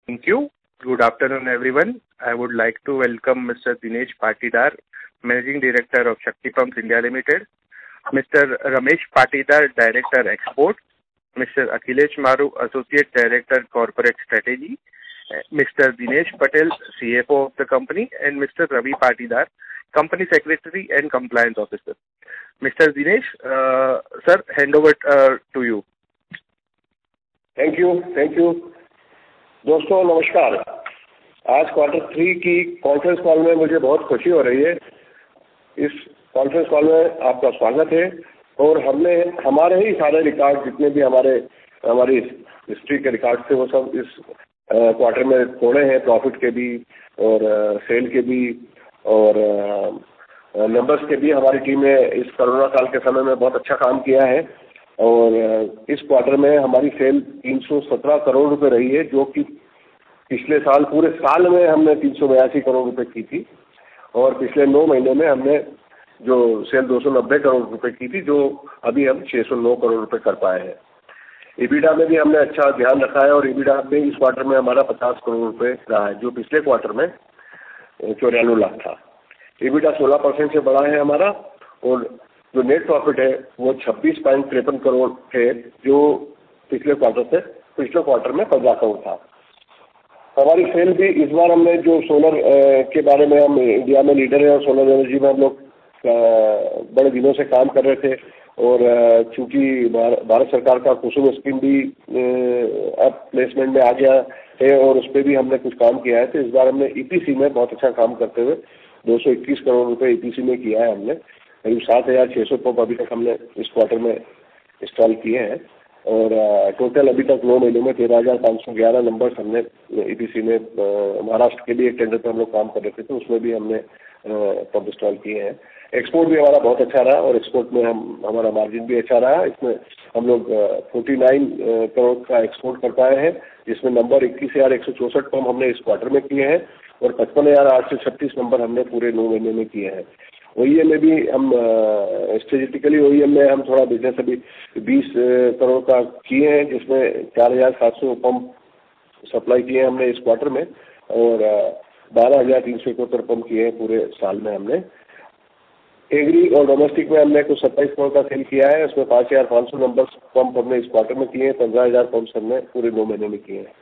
Thank you. Good afternoon, everyone. I would like to welcome Mr. Dinesh Patidar, Managing Director of Shakti Pumps India Limited, Mr. Ramesh Patidar, Director Export, Mr. Akhilesh Maru, Associate Director Corporate Strategy, Mr. Dinesh Patel, CFO of the company, and Mr. Ravi Patidar, Company Secretary and Compliance Officer. Mr. Dinesh, sir, hand over to you. Thank you दोस्तों, नमस्कार। आज Q3 की conference call में मुझे बहुत खुशी हो रही है। इस कॉन्फ्रेंस कॉल में आपका स्वागत है और हमने हमारे ही सारे रिकॉर्ड जितने भी हमारी हिस्ट्री के रिकॉर्ड थे वो सब इस क्वार्टर में तोड़े हैं, प्रॉफिट के भी और सेल के भी और नंबर्स के भी। हमारी टीम ने इस कोरोना काल के समय में बहुत अच्छा काम किया है और इस क्वार्टर में हमारी सेल 317 करोड़ रुपए रही है, जो कि पिछले साल पूरे साल में हमने 382 करोड़ रुपए की थी और पिछले 9 महीने में हमने जो सेल 290 करोड़ रुपए की थी, जो अभी हम 609 करोड़ रुपए कर पाए हैं। EBITDA में भी हमने अच्छा ध्यान रखा है और EBITDA में इस क्वार्टर में हमारा 50 करोड़ रुपए रहा है, जो पिछले क्वार्टर में 94 लाख था। EBITDA 16% से बढ़ा है हमारा और जो नेट प्रॉफिट है वो 26.53 करोड़ है, जो पिछले क्वार्टर में 15 करोड़ था। हमारी सेल भी इस बार हमने जो सोलर के बारे में, हम इंडिया में लीडर है और सोलर एनर्जी में हम लोग बड़े दिनों से काम कर रहे थे और चूंकि भारत सरकार का कुसुम स्कीम भी अब प्लेसमेंट में आ गया है और उस पर भी हमने कुछ काम किया है, तो इस बार हमने EPC में बहुत अच्छा काम करते हुए 221 करोड़ रुपए EPC में किया है। हमने करीब 7,600 पंप अभी तक हमने इस क्वार्टर में इंस्टॉल किए हैं और टोटल अभी तक 9 महीनों में 13,511 नंबर्स हमने EPC में, महाराष्ट्र के भी एक टेंडर पर हम लोग काम कर रहे थे तो उसमें भी हमने पंप इंस्टॉल किए हैं। एक्सपोर्ट भी हमारा बहुत अच्छा रहा और एक्सपोर्ट में हमारा मार्जिन भी अच्छा रहा। इसमें हम लोग 49 करोड़ का एक्सपोर्ट कर पाए हैं, जिसमें नंबर 21,164 पंप हमने इस क्वार्टर में किए हैं और 55,836 नंबर हमने पूरे 9 महीने में किए हैं। OEM में भी हम स्ट्रेटेजिकली OEM में हम थोड़ा बिजनेस अभी 20 करोड़ का किए हैं, जिसमें 4,700 पंप सप्लाई किए हैं हमने इस क्वार्टर में और 12,371 पंप किए हैं पूरे साल में हमने। एग्री और डोमेस्टिक में हमने कुछ 27 करोड़ का सेल किया है, उसमें 5,500 नंबर पंप हमने इस क्वार्टर में किए हैं, 15,000 पंप हमने पूरे 9 महीने में किए हैं।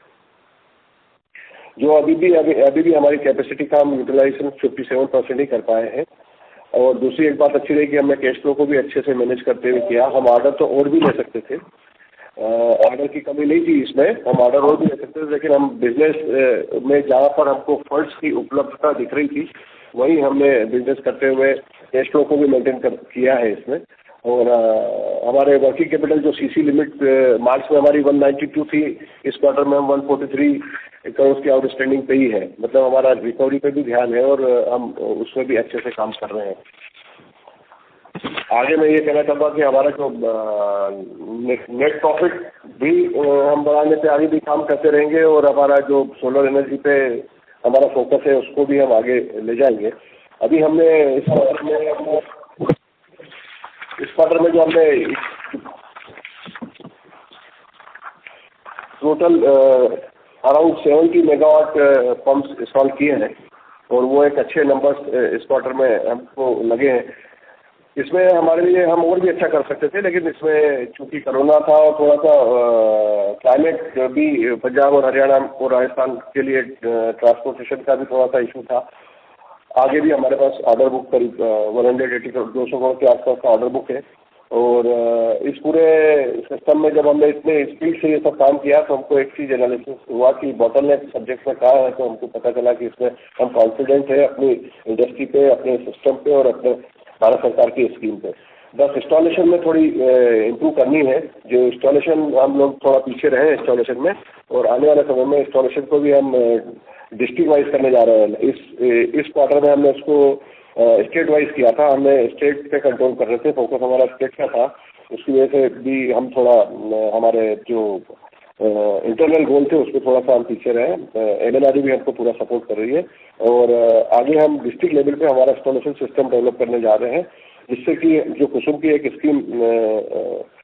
जो अभी भी हमारी कैपेसिटी का हम यूटिलाइजेशन 57% ही कर पाए हैं। और दूसरी एक बात अच्छी रही कि हमने कैश फ्लो को भी अच्छे से मैनेज करते हुए किया। हम ऑर्डर तो और भी ले सकते थे, ऑर्डर की कमी नहीं थी इसमें, हम ऑर्डर और भी ले सकते थे, लेकिन हम बिजनेस में जहाँ पर हमको फंड्स की उपलब्धता दिख रही थी वहीं हमने बिजनेस करते हुए कैश फ्लो को भी मेंटेन किया है इसमें। और हमारे वर्किंग कैपिटल जो CC लिमिट मार्च में हमारी 192 थी, इस क्वार्टर में हम 143 करोड़ की आउटस्टैंडिंग पे ही है। मतलब हमारा रिकवरी पे भी ध्यान है और हम उसमें भी अच्छे से काम कर रहे हैं। आगे मैं ये कहना चाहूँगा कि हमारा जो नेट प्रॉफिट भी हम बढ़ाने पे आगे भी काम करते रहेंगे और हमारा जो सोलर एनर्जी पे हमारा फोकस है उसको भी हम आगे ले जाएंगे। अभी हमने इस क्वार्टर में जो हमने total around 70 megawatt pumps install किए हैं और वो एक अच्छे नंबर्स इस क्वार्टर में हमको लगे हैं। इसमें हमारे लिए हम और भी अच्छा कर सकते थे, लेकिन इसमें चूंकि कोरोना था और थोड़ा सा क्लाइमेट भी पंजाब और हरियाणा और राजस्थान के लिए ट्रांसपोर्टेशन का भी थोड़ा सा इशू था। आगे भी हमारे पास ऑर्डर बुक करीब 180 करोड़ 200 करोड़ के आसपास का ऑर्डर बुक है और इस पूरे सिस्टम में जब हमने इतने स्पीड से ये सब काम किया तो हमको एक चीज़ एनालिसिस हुआ कि बॉटलनेक सब्जेक्ट में कहाँ है, तो हमको पता चला कि इसमें हम कॉन्फिडेंट है अपनी इंडस्ट्री पे, अपने सिस्टम पे और अपने भारत सरकार की स्कीम पे। बस इंस्टॉलेशन में थोड़ी इम्प्रूव करनी है। जो इंस्टॉलेशन हम लोग थोड़ा पीछे रहे इंस्टॉलेशन में और आने वाले समय में इंस्टॉलेशन को भी हम डिस्ट्रिक्ट वाइज करने जा रहे हैं। इस क्वार्टर में हमने उसको स्टेट वाइज किया था, हमने स्टेट पे कंट्रोल कर रहे थे, फोकस हमारा स्टेट का था। उसकी वजह से भी हम थोड़ा हमारे जो इंटरनल गोल थे उस पर थोड़ा सा हम पीछे रहे। MNRE भी हमको पूरा सपोर्ट कर रही है और आगे हम डिस्ट्रिक्ट लेवल पे हमारा इंस्टॉलेशन सिस्टम डेवलप करने जा रहे हैं, जिससे कि जो कुसुम की एक स्कीम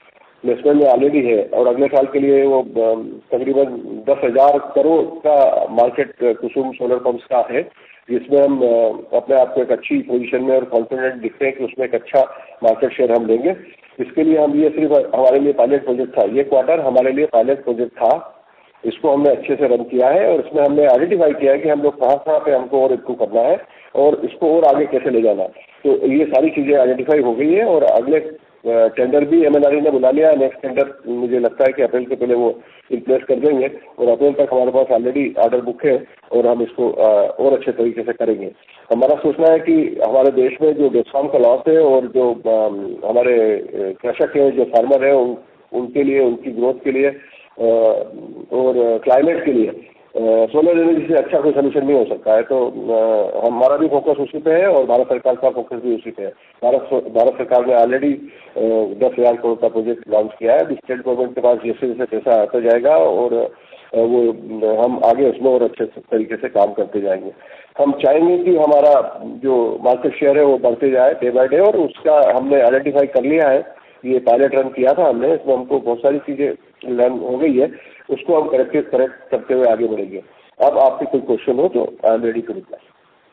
इन्वेस्टमेंट में ऑलरेडी है और अगले साल के लिए वो तकरीबन 10,000 करोड़ का मार्केट कुसुम सोलर पंप्स का है, जिसमें हम अपने आप को एक अच्छी पोजीशन में और कॉन्फिडेंट दिखते हैं कि उसमें एक अच्छा मार्केट शेयर हम लेंगे। इसके लिए हम ये सिर्फ हमारे लिए पायलट प्रोजेक्ट था, ये क्वार्टर हमारे लिए पायलट प्रोजेक्ट था। इसको हमने अच्छे से रन किया है और इसमें हमने आइडेंटिफाई किया है कि हम लोग कहाँ पे हमको और इम्प्रूव करना है और इसको और आगे कैसे ले जाना है। तो ये सारी चीज़ें आइडेंटिफाई हो गई है और अगले टेंडर भी MNRE ने बुला लिया। नेक्स्ट टेंडर मुझे लगता है कि अप्रैल के पहले वो रिप्लेस कर देंगे और अप्रैल तक हमारे पास ऑलरेडी ऑर्डर बुक है और हम इसको और अच्छे तरीके से करेंगे। हमारा सोचना है कि हमारे देश में जो डिस्काउंट का लॉस है और जो हमारे कृषक है, जो फार्मर है, उनके लिए, उनकी ग्रोथ के लिए और क्लाइमेट के लिए सोलर एनर्जी से अच्छा कोई सोल्यूशन नहीं हो सकता है। तो हमारा भी फोकस उसी पे है और भारत सरकार का फोकस भी उसी पे है। भारत सरकार ने ऑलरेडी 10,000 करोड़ का प्रोजेक्ट लॉन्च किया है। स्टेट गवर्नमेंट के पास जैसे जैसे पैसा आता जाएगा और वो हम आगे उसमें और अच्छे तरीके से काम करते जाएंगे। हम चाहेंगे कि हमारा जो मार्केट शेयर है वो बढ़ते जाए डे बाय डे और उसका हमने आइडेंटिफाई कर लिया है। ये पायलट रन किया था हमने, इसमें हमको बहुत सारी चीज़ें लर्न हो गई है, उसको हम करेक्ट करते हुए आगे बढ़ेंगे। अब आपके कोई क्वेश्चन हो तो I am ready to reply.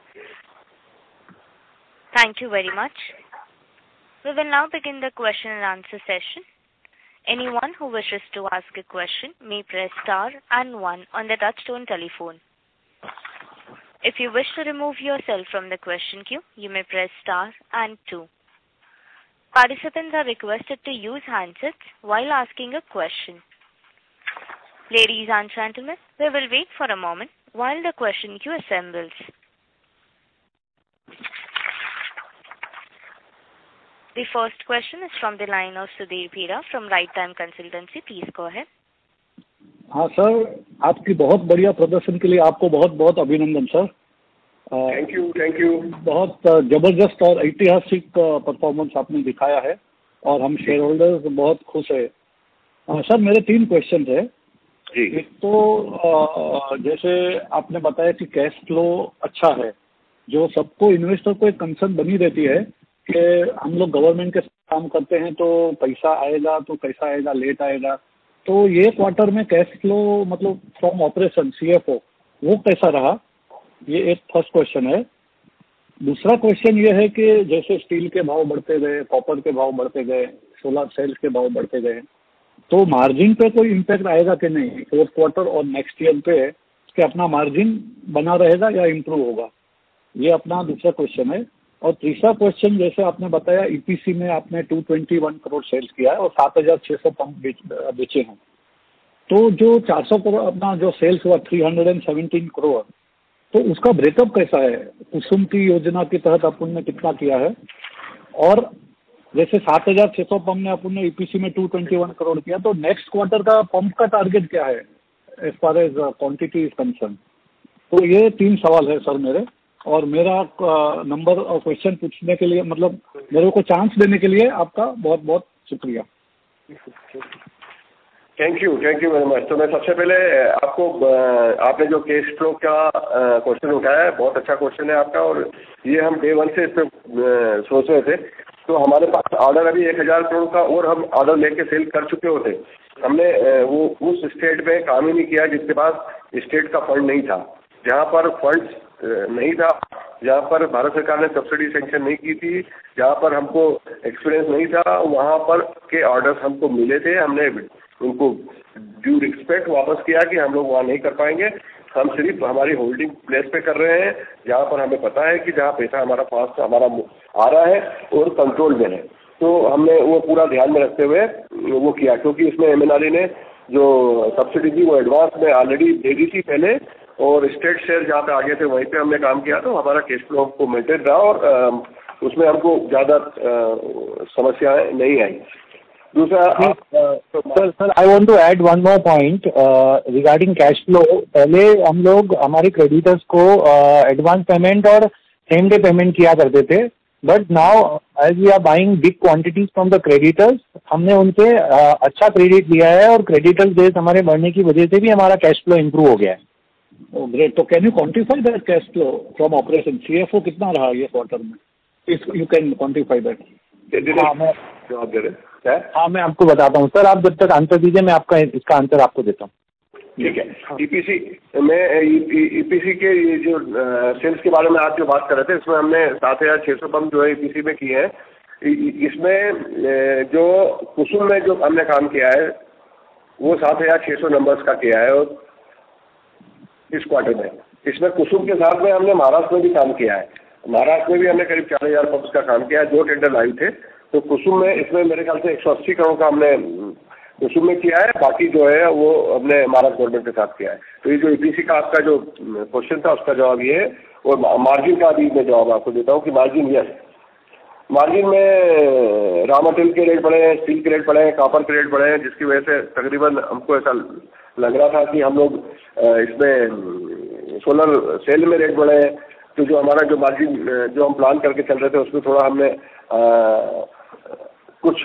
Thank you very much. We will now begin the question and answer session. Anyone who wishes to ask a question may press star and 1 on the touchtone telephone. If you wish to remove yourself from the question queue, you may press star and 2. Participants are requested to use handsets while asking a question. Ladies and gentlemen, we will wait for a moment while the question queue assembles. The first question is from the line of Sudhir Bhira from Right Time Consultancy. Please go ahead. हाँ sir, आपकी बहुत बढ़िया प्रदर्शन के लिए आपको बहुत बहुत अभिनंदन सर। Thank you. बहुत जबरदस्त और ऐतिहासिक परफॉर्मेंस आपने दिखाया है और हम शेयर होल्डर्स बहुत खुश है। सर मेरे 3 क्वेश्चन है। एक तो जैसे आपने बताया कि कैश फ्लो अच्छा है, जो सबको इन्वेस्टर को एक कंसर्न बनी रहती है कि हम लोग गवर्नमेंट के काम करते हैं तो पैसा आएगा तो कैसा आएगा, लेट आएगा। तो ये क्वार्टर में कैश फ्लो मतलब फ्रॉम ऑपरेशन CFO वो कैसा रहा, ये एक फर्स्ट क्वेश्चन है। दूसरा क्वेश्चन ये है कि जैसे स्टील के भाव बढ़ते गए, कॉपर के भाव बढ़ते गए, सोलर सेल्स के भाव बढ़ते गए, तो मार्जिन पे कोई इम्पैक्ट आएगा कि नहीं 4th क्वार्टर और नेक्स्ट ईयर पे, कि अपना मार्जिन बना रहेगा या इम्प्रूव होगा, ये अपना दूसरा क्वेश्चन है। और तीसरा क्वेश्चन, जैसे आपने बताया EPC में आपने 221 करोड़ सेल्स किया है और 7,600 पंप बेचे हैं, तो जो 400 करोड़ अपना जो सेल्स हुआ 317 करोड़, तो उसका ब्रेकअप कैसा है? कुसुम की योजना के तहत अपन ने कितना किया है? और जैसे 7,600 पंप में अपन ने EPC में 221 करोड़ किया, तो नेक्स्ट क्वार्टर का पंप का टारगेट क्या है as far as quantity is concern? तो ये 3 सवाल है सर मेरे, और मेरा नंबर और क्वेश्चन पूछने के लिए, मतलब मेरे को चांस देने के लिए आपका बहुत बहुत शुक्रिया। Thank you very much. तो मैं सबसे पहले आपको, आपने जो कैश फ्लो का क्वेश्चन उठाया है, बहुत अच्छा क्वेश्चन है आपका, और ये हम डे 1 से इस पर सोच रहे थे। तो हमारे पास ऑर्डर अभी 1,000 करोड़ का और हम ऑर्डर लेके सेल कर चुके होते। हमने वो उस स्टेट में काम ही नहीं किया जिसके पास स्टेट का फंड नहीं था। जहाँ पर फंड नहीं था, जहाँ पर भारत सरकार ने सब्सिडी सेंक्शन नहीं की थी, जहाँ पर हमको एक्सपीरियंस नहीं था, वहाँ पर के ऑर्डर्स हमको मिले थे। हमने उनको ड्यू रिस्पेक्ट वापस किया कि हम लोग वहाँ नहीं कर पाएंगे, हम सिर्फ हमारी होल्डिंग प्लेस पे कर रहे हैं जहाँ पर हमें पता है कि जहाँ पैसा हमारा पास हमारा आ रहा है और कंट्रोल में है। तो हमने वो पूरा ध्यान में रखते हुए वो किया, क्योंकि इसमें MNRE ने जो सब्सिडी थी वो एडवांस में ऑलरेडी दे दी थी पहले, और स्टेट शेयर जहाँ पे आगे थे वहीं पे हमने काम किया, तो हमारा कैश फ्लो को मेंटेन रहा और उसमें हमको ज़्यादा समस्याएं नहीं आई। दूसरा sir I want to add one more point regarding cash flow. पहले हम लोग हमारे क्रेडिटर्स को एडवांस पेमेंट और सेम डे पेमेंट किया करते थे, but now as we are buying big quantities from the creditors, हमने उनसे अच्छा क्रेडिट लिया है और क्रेडिटर्स डेज हमारे बढ़ने की वजह से भी हमारा कैश फ्लो इम्प्रूव हो गया है। ग्रेट। तो can you quantify that cash flow from operation? CFO कितना रहा ये क्वार्टर में, if you can quantify that? जवाब दे रहे। है? हाँ, मैं आपको बताता हूँ सर, आप जब तक आंसर दीजिए, मैं आपका इसका आंसर आपको देता हूँ। ठीक है। ईपीसी में ईपीसी के ये जो सेल्स के बारे में आप जो बात कर रहे थे, इसमें हमने 7,600 पंप जो है ईपीसी में किए हैं। इसमें जो कुसुम में जो हमने काम किया है वो 7,600 नंबर्स का किया है और इस क्वार्टर में। इसमें कुसुम के साथ में हमने महाराष्ट्र में भी काम किया है। महाराष्ट्र में भी हमने करीब 4,000 पंप्स का काम किया है। 2 टेंडर लाइव थे, तो कुसुम में इसमें मेरे ख्याल से 180 करोड़ का हमने कुसुम में किया है, बाकी जो है वो हमने महाराष्ट्र गवर्नमेंट के साथ किया है। तो ये जो ईपीसी का आपका जो क्वेश्चन था उसका जवाब ये है। और मार्जिन का भी मैं जवाब आपको देता हूँ कि मार्जिन यस, मार्जिन में रॉ मटेरियल के रेट बढ़े हैं, स्टील के रेट बढ़े हैं, कॉपर के रेट बढ़े हैं, जिसकी वजह से तकरीबन हमको ऐसा लग रहा था कि हम लोग इसमें सोलर सेल में रेट बढ़े हैं। तो जो हमारा जो मार्जिन जो हम प्लान करके चल रहे थे उसमें थोड़ा हमने कुछ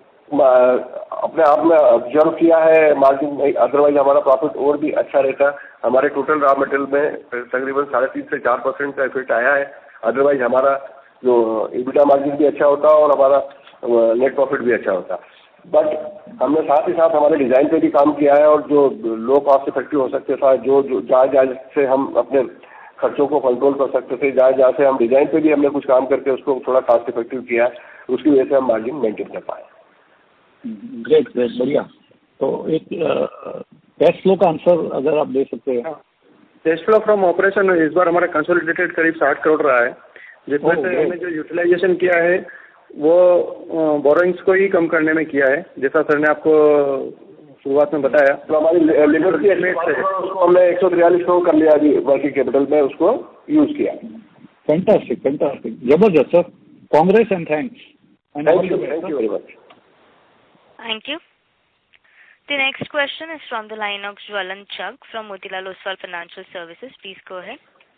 अपने आप में ऑब्जर्व किया है मार्जिन में, अदरवाइज हमारा प्रॉफिट और भी अच्छा रहता। हमारे टोटल रॉ मटेरियल में तकरीबन 3.5 से 4% का इफेक्ट आया है। अदरवाइज हमारा जो EBITDA मार्जिन भी अच्छा होता और हमारा नेट प्रॉफिट भी अच्छा होता। बट हमने साथ ही साथ हमारे डिज़ाइन पे भी काम किया है और जो लो कॉस्ट इफेक्टिव हो सकते था, जो जहाँ से हम अपने खर्चों को कंट्रोल कर सकते थे, जहाँ से हम डिज़ाइन पे भी हमने कुछ काम करके उसको थोड़ा कॉस्ट इफेक्टिव किया है, उसकी वजह से हम मार्जिन मेंटेन कर पाए। ग्रेट ग्रेट, बढ़िया। तो एक कैश फ्लो का आंसर अगर आप दे सकते हैं। कैश फ्लो फ्रॉम ऑपरेशन इस बार हमारा कंसोलिडेटेड करीब 60 करोड़ रहा है, जिसमें से हमने जो यूटिलाइजेशन किया है वो बोरोइंग्स को ही कम करने में किया है, जैसा सर ने आपको शुरुआत में बताया। तो हमारी लेबर की उसको हमने 143 करोड़ कर लिया अभी वर्किंग कैपिटल में, उसको यूज किया। फैंटास्टिक फैंटास्टिक, जबरदस्त sir, congrats and thanks. Thank you very much. Thank you. The next question is from the line of Jwalan Chugh from Motilal Oswal Financial Services. Please go ahead.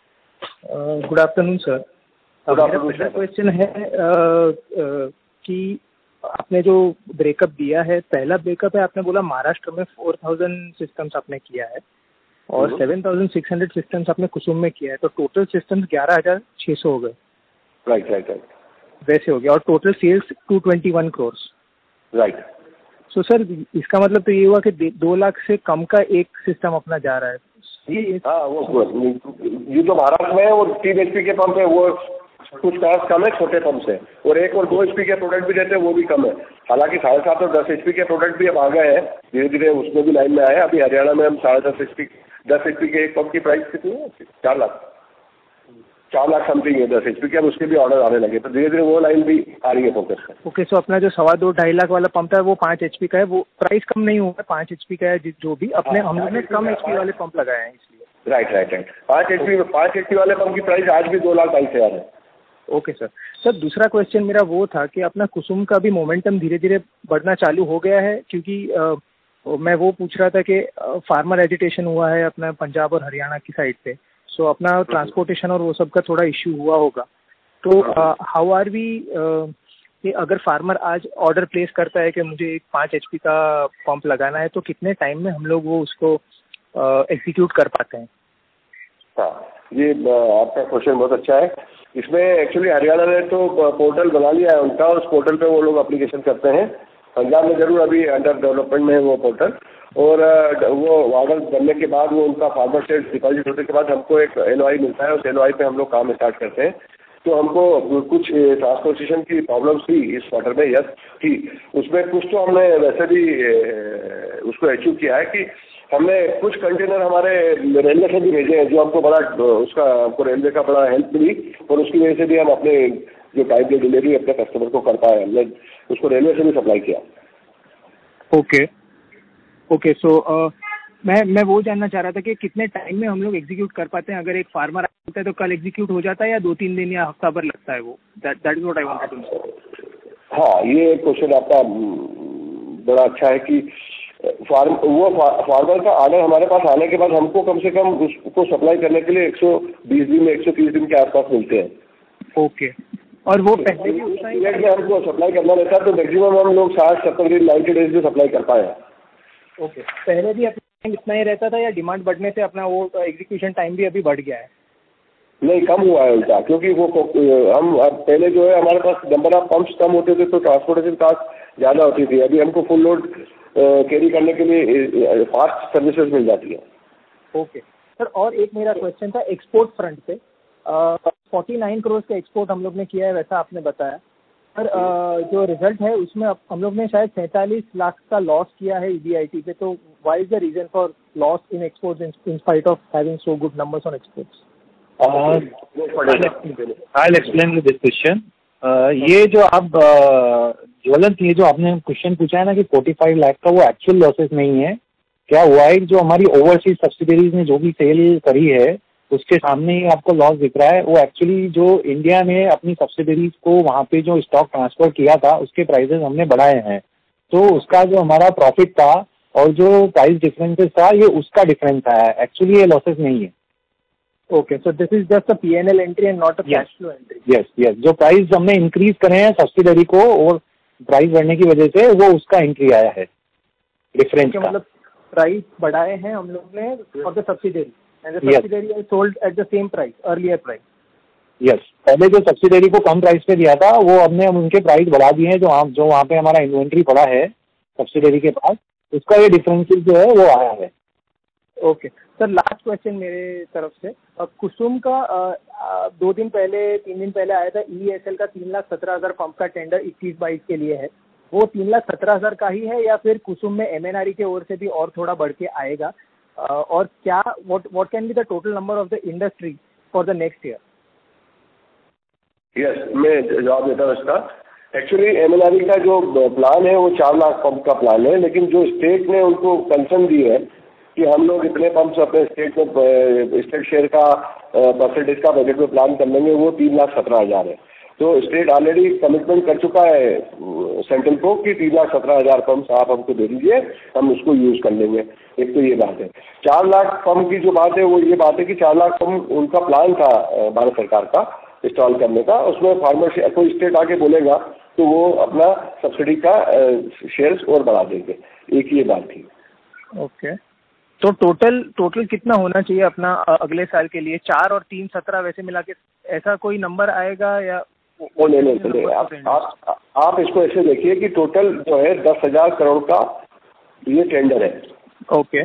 Good afternoon sir. मेरा पहला question है कि आपने जो breakup दिया है, पहला breakup है आपने बोला महाराष्ट्र में 4,000 सिस्टम्स आपने किया है और 7,600 सिस्टम्स आपने कुसुम में किया है, तो टोटल सिस्टम्स 11,600 हो गए। राइट राइट राइट, वैसे हो गया। और total sales 221 crore. Right. So sir इसका मतलब तो ये हुआ कि 2 लाख से कम का एक सिस्टम अपना जा रहा है। हाँ, वो ये जो महाराष्ट्र में है वो 3 HP के पंप है, वो कुछ कॉस्ट कम है, छोटे पंप से, और 1 और 2 HP के प्रोडक्ट भी रहते हैं, वो भी कम है। हालांकि 7.5 और 10 HP के प्रोडक्ट भी अब आ गए हैं, धीरे धीरे उसमें भी लाइन में आए। अभी हरियाणा में हम 10 HP के एक पंप की प्राइस कितनी है? 4 लाख समथिंग है 10 HP के। अब उसके भी ऑर्डर आने लगे, तो धीरे धीरे वो लाइन भी आ रही है फोकस में। ओके, सो अपना जो 2.5 लाख वाला पंप है वो 5 HP का है, वो प्राइस कम नहीं होगा, 5 HP का है जो भी अपने हम लोग ने कम HP वाले पंप लगाए हैं इसलिए। राइट। 5 HP वाले पंप की प्राइस आज भी 2,22,000 है। ओके सर, दूसरा क्वेश्चन मेरा वो था कि अपना कुसुम का भी मोमेंटम धीरे धीरे बढ़ना चालू हो गया है, क्योंकि मैं वो पूछ रहा था कि फार्मर एजिटेशन हुआ है अपना पंजाब और हरियाणा की साइड पे, सो अपना ट्रांसपोर्टेशन और वो सब का थोड़ा इश्यू हुआ होगा। तो हाउ आर वी कि अगर फार्मर आज ऑर्डर प्लेस करता है कि मुझे एक 5 HP का पंप लगाना है, तो कितने टाइम में हम लोग वो उसको एग्जीक्यूट कर पाते हैं? हाँ, ये आपका क्वेश्चन बहुत अच्छा है। इसमें एक्चुअली हरियाणा ने तो पोर्टल बना लिया है उनका, और उस पोर्टल पे वो लोग एप्लीकेशन करते हैं। पंजाब में जरूर अभी अंडर डेवलपमेंट में है वो पोर्टल, और वो ऑर्डर बनने के बाद वो उनका फार्मर से डिपॉजिट होने के बाद हमको एक LOI मिलता है, उस LOI पे हम लोग काम स्टार्ट करते हैं। तो हमको कुछ ट्रांसपोर्टेशन की प्रॉब्लम्स थी इस क्वार्टर में, यस थी। उसमें कुछ तो हमने वैसे भी उसको अचीव किया है कि हमने कुछ कंटेनर हमारे रेलवे से भी भेजे हैं, जो हमको बड़ा उसका हमको रेलवे का बड़ा हेल्प मिली, और उसकी वजह से भी हम अपने जो टाइम की डिलीवरी अपने कस्टमर को कर पाए। हमने उसको रेलवे से भी सप्लाई किया। ओके, सो मैं वो जानना चाह रहा था कि कितने टाइम में हम लोग एग्जीक्यूट कर पाते हैं? अगर एक फार्मर आता है तो कल एग्जीक्यूट हो जाता है या 2-3 दिन या हफ्ता भर लगता है वो? That is what I wanted to know. हाँ, ये क्वेश्चन आपका बड़ा अच्छा है कि फार्मर का ऑर्डर हमारे पास आने के बाद हमको कम से कम उसको सप्लाई करने के लिए 120 दिन में 130 दिन के आसपास मिलते हैं। ओके, और वो पहले भी उस पीरियड में हमको सप्लाई करना रहता है, तो मैक्सिमम हम लोग 60-70 दिन 90 डेज में सप्लाई कर पाए। ओके, पहले भी अपना इतना ही रहता था या डिमांड बढ़ने से अपना वो एग्जीक्यूशन टाइम भी अभी बढ़ गया है? नहीं, कम हुआ है उल्टा, क्योंकि वो हम पहले जो है हमारे पास नंबर ऑफ पंप्स कम होते थे, तो ट्रांसपोर्टेशन कॉस्ट ज़्यादा होती थी। अभी हमको फुल लोड कैरी करने के लिए फास्ट सर्विसेज मिल जाती है। ओके सर, और एक मेरा क्वेश्चन था एक्सपोर्ट फ्रंट पे। 49 करोड़ का एक्सपोर्ट हम लोग ने किया है वैसा आपने बताया सर। जो रिजल्ट है उसमें हम लोग ने शायद 47 लाख का लॉस किया है EBIT पे, तो why is the reason for loss in exports in spite of having so good numbers on exports? I'll explain this question. ये जो आप ज्वलंत, ये जो आपने क्वेश्चन पूछा है ना कि 45 लाख का, वो एक्चुअल लॉसेस नहीं है। क्या हुआ है, जो हमारी ओवरसीज सब्सिडरीज ने जो भी सेल करी है उसके सामने ही आपको लॉस दिख रहा है। वो एक्चुअली जो इंडिया ने अपनी सब्सिडरीज को वहाँ पे जो स्टॉक ट्रांसफर किया था उसके प्राइसेस हमने बढ़ाए हैं, तो उसका जो हमारा प्रॉफिट था और जो प्राइस डिफरेंसेस था ये उसका डिफरेंस आया है, एक्चुअली ये लॉसेस नहीं है। Okay, so this is just a P&L entry and not a cash flow entry. Yes, जो प्राइस हमने इंक्रीज करे हैं सब्सिडरी को और प्राइस बढ़ने की वजह से, वो उसका एंट्री आया है डिफरेंस का। मतलब प्राइस बढ़ाए हैं हम लोग ने for the subsidiary and the subsidiary is sold at the same price, earlier price. Yes, पहले जो सब्सिडरी को कम प्राइस पे दिया था वो हमने उनके प्राइस बढ़ा दिए हैं। जो वहाँ पे हमारा इन्वेंट्री पड़ा है सब्सिडरी के पास, उसका ये डिफरेंशियल जो है वो आया है। ओके सर, लास्ट क्वेश्चन मेरे तरफ से। कुसुम का 2 दिन पहले 3 दिन पहले आया था EESL का 3,17,000 पंप का टेंडर 21-22 के लिए है। वो 3,17,000 का ही है या फिर कुसुम में MNRE की ओर से भी और थोड़ा बढ़ के आएगा? और क्या what can be the total number of the industry for the next year? Yes, मैं जवाब देता हूँ इसका। एक्चुअली MNRE का जो प्लान है वो 4 लाख पंप का प्लान है, लेकिन जो स्टेट ने उनको कंसर्न दी है कि हम लोग इतने पंप्स अपने स्टेट में स्टेट शेयर का परसेंटेज का बजट में प्लान कर लेंगे, वो 3,17,000 है। तो स्टेट ऑलरेडी कमिटमेंट कर चुका है सेंट्रल को कि 3,17,000 पंप्स आप हमको दे दीजिए, हम उसको यूज कर लेंगे। एक तो ये बात है। 4 लाख पंप की जो बात है वो ये बात है कि 4 लाख पंप उनका प्लान था भारत सरकार का इंस्टॉल करने का। उसमें फार्मर से कोई स्टेट आके बोलेगा तो वो अपना सब्सिडी का शेयर्स और बढ़ा देंगे। एक ये बात थी। ओके, तो टोटल कितना होना चाहिए अपना अगले साल के लिए? 4 और 3 17 वैसे मिला के ऐसा कोई नंबर आएगा या? नहीं, आप इसको ऐसे देखिए कि टोटल जो है 10,000 करोड़ का ये टेंडर है। ओके,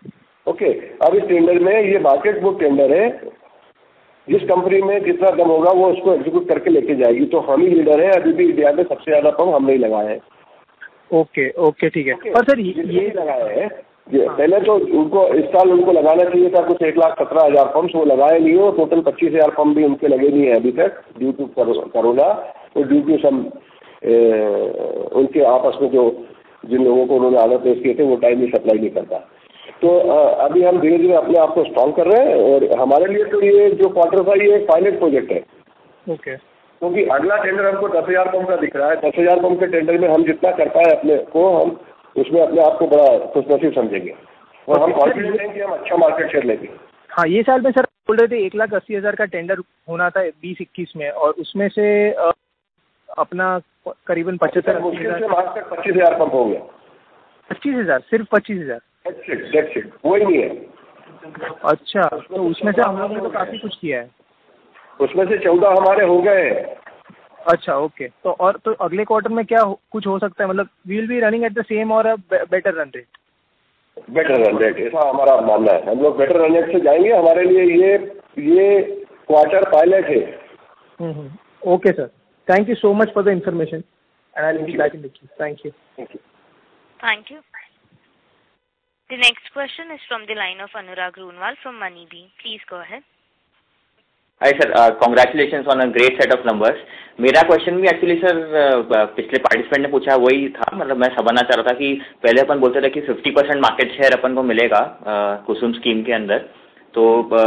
अब इस टेंडर में ये मार्केट बुक टेंडर है। जिस कंपनी में जितना दम होगा वो उसको एग्जीक्यूट करके लेके जाएगी। तो हम ही लीडर है, अभी भी इंडिया में सबसे ज्यादा पंप हमने ही लगाए हैं। ओके, ठीक है। और सर ये लगाए हैं, पहले तो उनको इस साल उनको लगाना चाहिए था कुछ 1,17,000 पंप्स, वो लगाए नहीं हो। टोटल 25,000 पंप भी उनके लगे नहीं है अभी तक, ड्यू टू कोरोना और ड्यू टू सम उनके आपस में जो जिन लोगों को उन्होंने ऑर्डर प्लेस किए थे वो टाइम में सप्लाई नहीं करता। तो अभी हम धीरे धीरे अपने आप को स्ट्रॉन्ग कर रहे हैं और हमारे लिए तो ये जो क्वार्टर था ये एक पायलट प्रोजेक्ट है। ओके, क्योंकि अगला टेंडर हमको 10,000 पंप का दिख रहा है। 10,000 पंप के टेंडर में हम जितना कर पाए अपने को, हम उसमें अपने आप को बड़ा खुशनसीब समझेंगे और हम कॉन्फिडेंट हैं कि हम अच्छा मार्केट शेयर लेंगे। हाँ, ये साल में सर बोल रहे थे 1,80,000 का टेंडर होना था 20-21 में, और उसमें से अपना करीबन 75,000 मार्च तक 25,000 पंप हो गया। 25,000? सिर्फ 25,000? That's it, वही नहीं है। अच्छा, तो उसमें से हम लोगों ने तो काफी कुछ किया है। उसमें से 14 हमारे हो गए हैं। अच्छा, ओके। तो अगले क्वार्टर में क्या कुछ हो सकता है? मतलब we will be running at the same और a better run rate? Better run rate, ऐसा हमारा मानना है। हम लोग बेटर रन रेट से जाएंगे। हमारे लिए ये क्वार्टर पायलट है। Okay sir, thank you so much for the information and I will be back in the queue. Thank you. The next question is from the line of Anurag Roonwal from Moneybee. Please go ahead. Hi sir, congratulations on a great set of numbers. मेरा question भी actually sir पिछले participant ने पूछा वही था। मतलब मैं समझना चाह रहा था कि पहले अपन बोलते थे कि 50% मार्केट शेयर अपन को मिलेगा कुसुम स्कीम के अंदर। तो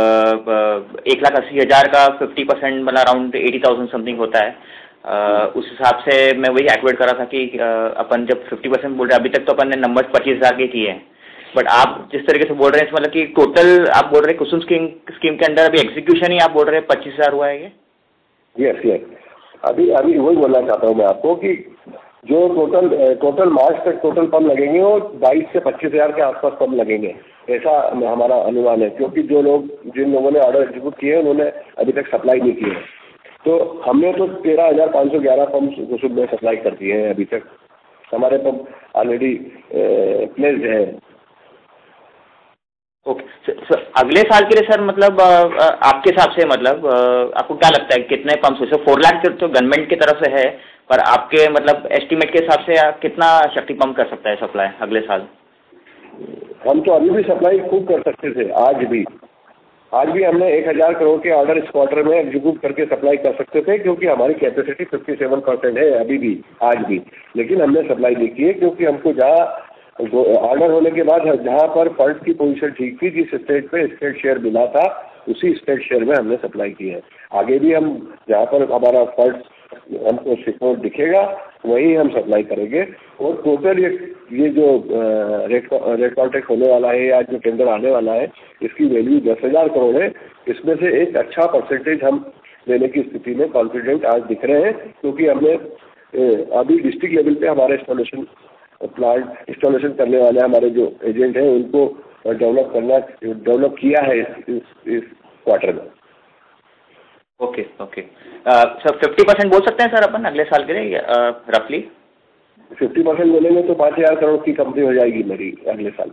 1,80,000 का 50% मतलब अराउंड 80,000 समथिंग होता है। उस हिसाब से मैं वही कैलकुलेट कर रहा था कि अपन जब 50% बोल रहे हैं, अभी तक तो अपन ने नंबर्स 25,000 के किए हैं, बट आप जिस तरीके से बोल रहे हैं मतलब कि टोटल आप बोल रहे हैं कुसुम स्कीम के अंदर अभी एग्जीक्यूशन ही आप बोल रहे हैं 25,000 हुआ है ये? यस, अभी वही बोलना चाहता हूँ मैं आपको कि जो टोटल मार्च तक टोटल पंप लगेंगे वो 22 से 25,000 के आसपास पंप लगेंगे, ऐसा हमारा अनुमान है। क्योंकि जिन लोगों ने ऑर्डर एग्जीक्यूट किए उन्होंने अभी तक सप्लाई नहीं की है। तो हमने तो 13,511 पंप कुसुम में सप्लाई कर दिए हैं अभी तक। हमारे पंप ऑलरेडी प्लेस्ड है। ओके सर, अगले साल के लिए सर मतलब आपके हिसाब से मतलब आपको क्या लगता है कितने पंप्स हो? 4 लाख तो गवर्नमेंट की तरफ से है, पर आपके मतलब एस्टीमेट के हिसाब से कितना शक्ति पंप कर सकता है सप्लाई अगले साल? हम तो अभी भी सप्लाई खूब कर सकते थे। आज भी हमने 1000 करोड़ के ऑर्डर इस क्वार्टर में एग्जीक्यूट करके सप्लाई कर सकते थे, क्योंकि हमारी कैपेसिटी 57% है अभी भी, आज भी। लेकिन हमने सप्लाई नहीं की है, क्योंकि हमको जहाँ ऑर्डर होने के बाद जहाँ पर फंड की पोजीशन ठीक थी, जिस स्टेट पे स्टेट शेयर मिला था, उसी स्टेट शेयर में हमने सप्लाई की है। आगे भी हम जहाँ पर हमारा फंड हमको सिक्योर दिखेगा वही हम सप्लाई करेंगे। और टोटल ये जो रेट कॉन्ट्रैक्ट होने वाला है या जो टेंडर आने वाला है, इसकी वैल्यू 10,000 करोड़ है। इसमें से एक अच्छा परसेंटेज हम लेने की स्थिति में कॉन्फिडेंट आज दिख रहे हैं, क्योंकि हमने अभी डिस्ट्रिक्ट लेवल पे हमारे प्लांट इंस्टॉलेशन करने वाले हमारे जो एजेंट हैं उनको डेवलप किया है इस क्वार्टर में। ओके सर 50% बोल सकते हैं सर अपन अगले साल के लिए रफली? 50% बोलेंगे तो 5,000 करोड़ की कंपनी हो जाएगी मेरी अगले साल।